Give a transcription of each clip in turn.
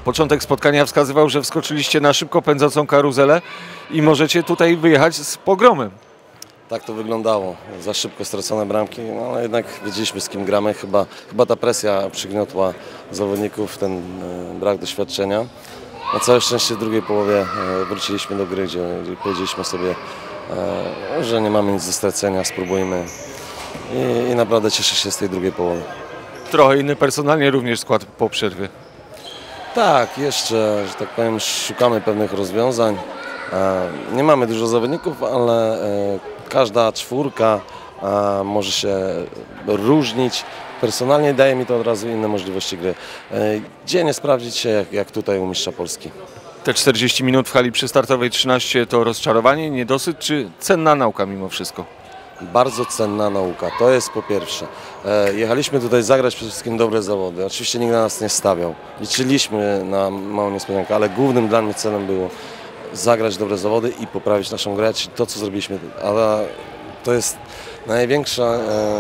Początek spotkania wskazywał, że wskoczyliście na szybko pędzącą karuzelę i możecie tutaj wyjechać z pogromem. Tak to wyglądało. Za szybko stracone bramki, no ale jednak wiedzieliśmy, z kim gramy. Chyba ta presja przygniotła zawodników, ten brak doświadczenia. Na całe szczęście w drugiej połowie wróciliśmy do gry, gdzie powiedzieliśmy sobie, że nie mamy nic do stracenia, spróbujmy. I naprawdę cieszę się z tej drugiej połowy. Trochę inny personalnie również skład po przerwie. Tak, jeszcze, że tak powiem, szukamy pewnych rozwiązań. Nie mamy dużo zawodników, ale każda czwórka może się różnić. Personalnie daje mi to od razu inne możliwości gry. Gdzie nie sprawdzić się jak tutaj u mistrza Polski. Te 40 minut w hali przystartowej 13 to rozczarowanie, niedosyt czy cenna nauka mimo wszystko? Bardzo cenna nauka, to jest po pierwsze. Jechaliśmy tutaj zagrać przede wszystkim dobre zawody. Oczywiście nikt na nas nie stawiał. Liczyliśmy na małą niespodziankę, ale głównym dla mnie celem było zagrać dobre zawody i poprawić naszą grę, czyli to, co zrobiliśmy. Ale to jest największa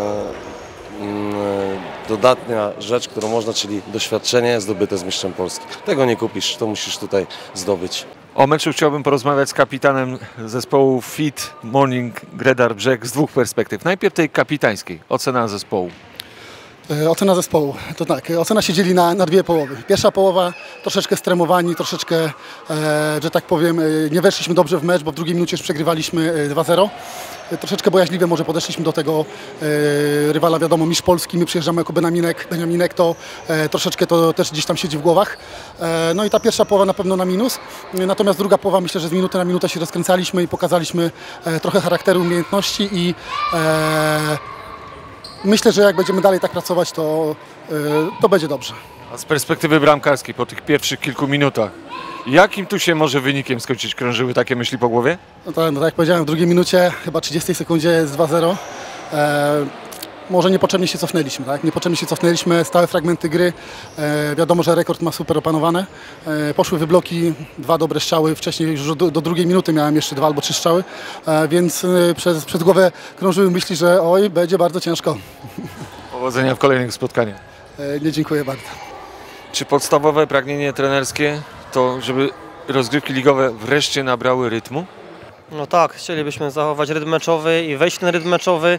dodatnia rzecz, którą można, czyli doświadczenie zdobyte z mistrzem Polski. Tego nie kupisz, to musisz tutaj zdobyć. O meczu chciałbym porozmawiać z kapitanem zespołu Fit Morning Gredar Brzeg z dwóch perspektyw. Najpierw tej kapitańskiej, ocena zespołu. Ocena zespołu, to tak, ocena się dzieli na dwie połowy. Pierwsza połowa troszeczkę stremowani, troszeczkę, że tak powiem, nie weszliśmy dobrze w mecz, bo w drugiej minucie już przegrywaliśmy 2-0. Troszeczkę bojaźliwie może podeszliśmy do tego rywala, wiadomo, mistrz Polski, my przyjeżdżamy jako Beniaminek, to troszeczkę to też gdzieś tam siedzi w głowach. No i ta pierwsza połowa na pewno na minus, natomiast druga połowa myślę, że z minuty na minutę się rozkręcaliśmy i pokazaliśmy trochę charakteru, umiejętności i myślę, że jak będziemy dalej tak pracować, to będzie dobrze. A z perspektywy bramkarskiej po tych pierwszych kilku minutach, jakim tu się może wynikiem skończyć? Krążyły takie myśli po głowie? No tak jak powiedziałem, w drugiej minucie, chyba 30 sekundzie jest 2-0. Może niepotrzebnie się cofnęliśmy, tak? Niepotrzebnie się cofnęliśmy, stałe fragmenty gry. Wiadomo, że rekord ma super opanowane. Poszły wybloki, dwa dobre strzały. Wcześniej już do drugiej minuty miałem jeszcze 2 albo 3 strzały, więc przez głowę krążyły myśli, że oj, będzie bardzo ciężko. Powodzenia w kolejnych spotkaniach. Nie, dziękuję bardzo. Czy podstawowe pragnienie trenerskie to, żeby rozgrywki ligowe wreszcie nabrały rytmu? No tak, chcielibyśmy zachować rytm meczowy i wejść w ten rytm meczowy.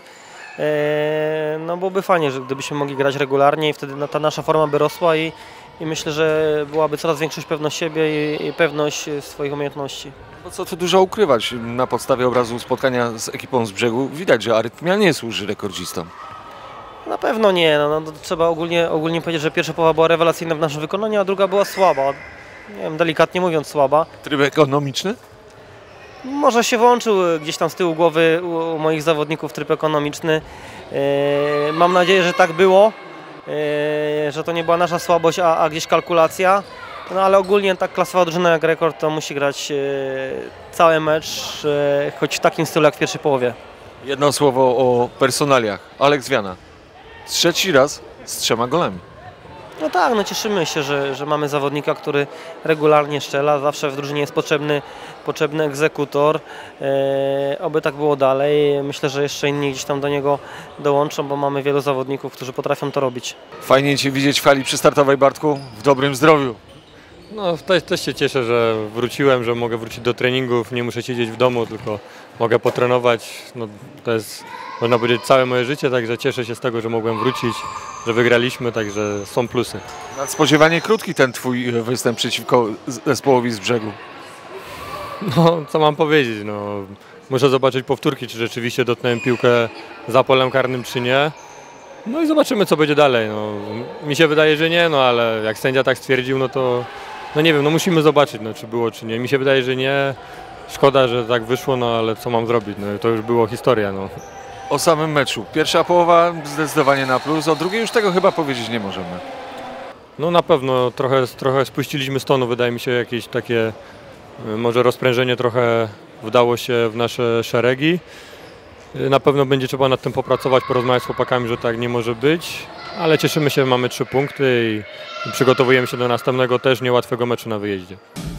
No byłoby fajnie, że gdybyśmy mogli grać regularnie i wtedy ta nasza forma by rosła i myślę, że byłaby coraz większa pewność siebie i pewność swoich umiejętności. No co tu dużo ukrywać, na podstawie obrazu spotkania z ekipą z Brzegu widać, że arytmia nie służy rekordzistom. Na pewno nie, no, trzeba ogólnie powiedzieć, że pierwsza połowa była rewelacyjna w naszym wykonaniu, a druga była słaba, nie wiem, delikatnie mówiąc słaba. Tryb ekonomiczny? Może się włączył gdzieś tam z tyłu głowy u moich zawodników tryb ekonomiczny. Mam nadzieję, że tak było, że to nie była nasza słabość, a gdzieś kalkulacja. No ale ogólnie tak klasowa drużyna jak Rekord to musi grać cały mecz, choć w takim stylu jak w pierwszej połowie. Jedno słowo o personaliach. Aleks Wiana. Trzeci raz z 3 golami. No tak, no cieszymy się, że mamy zawodnika, który regularnie strzela. Zawsze w drużynie jest potrzebny egzekutor. Oby tak było dalej. Myślę, że jeszcze inni gdzieś tam do niego dołączą, bo mamy wielu zawodników, którzy potrafią to robić. Fajnie Cię widzieć w hali przystartowej, Bartku, w dobrym zdrowiu. No też się cieszę, że wróciłem, że mogę wrócić do treningów, nie muszę siedzieć w domu, tylko mogę potrenować. No, to jest, można powiedzieć, całe moje życie, także cieszę się z tego, że mogłem wrócić, że wygraliśmy, także są plusy. Nadspodziewanie krótki ten Twój występ przeciwko zespołowi z Brzegu. No, co mam powiedzieć, no, muszę zobaczyć powtórki, czy rzeczywiście dotknąłem piłkę za polem karnym, czy nie. No i zobaczymy, co będzie dalej. No, mi się wydaje, że nie, no ale jak sędzia tak stwierdził, no to no nie wiem, no musimy zobaczyć, no, czy było, czy nie. Mi się wydaje, że nie. Szkoda, że tak wyszło, no ale co mam zrobić, no to już było historia. No. O samym meczu. Pierwsza połowa zdecydowanie na plus, o drugiej już tego chyba powiedzieć nie możemy. No na pewno trochę spuściliśmy z tonu, wydaje mi się, jakieś takie może rozprężenie trochę wdało się w nasze szeregi. Na pewno będzie trzeba nad tym popracować, porozmawiać z chłopakami, że tak nie może być, ale cieszymy się, mamy 3 punkty i przygotowujemy się do następnego też niełatwego meczu na wyjeździe.